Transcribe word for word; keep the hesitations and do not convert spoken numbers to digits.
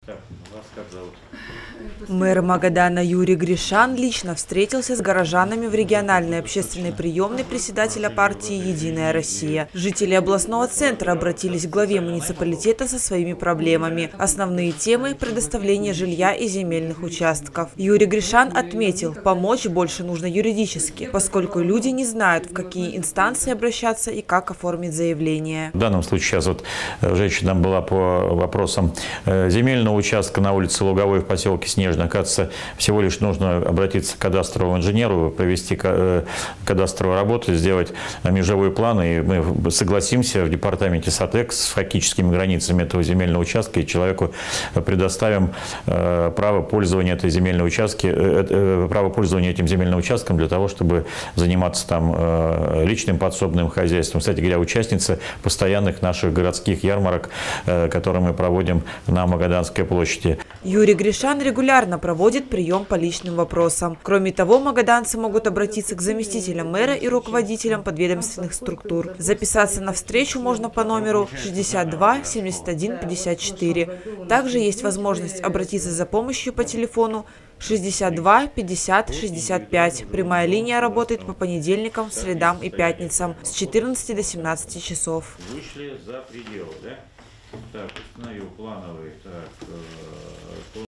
Так, вас как зовут? Мэр Магадана Юрий Гришан лично встретился с горожанами в региональной общественной приемной председателя партии «Единая Россия». Жители областного центра обратились к главе муниципалитета со своими проблемами. Основные темы – предоставление жилья и земельных участков. Юрий Гришан отметил, помочь больше нужно юридически, поскольку люди не знают, в какие инстанции обращаться и как оформить заявление. В данном случае сейчас вот женщина была по вопросам земельного участка на улице Луговой в поселке Снежно. Кажется, всего лишь нужно обратиться к кадастровому инженеру, провести кадастровую работу, сделать межевой план, и мы согласимся в департаменте САТЭК с фактическими границами этого земельного участка, и человеку предоставим право пользования этой земельной участки, право пользования этим земельным участком для того, чтобы заниматься там личным подсобным хозяйством. Кстати говоря, участница постоянных наших городских ярмарок, которые мы проводим на Магаданской площади. Юрий Гришан регулярно проводит прием по личным вопросам. Кроме того, магаданцы могут обратиться к заместителям мэра и руководителям подведомственных структур. Записаться на встречу можно по номеру шестьдесят два семьдесят один пятьдесят четыре. Также есть возможность обратиться за помощью по телефону шестьдесят два пятьдесят шестьдесят пять. Прямая линия работает по понедельникам, средам и пятницам с четырнадцати до семнадцати часов. Вышли за пределы, да? Так, установил плановый. Так,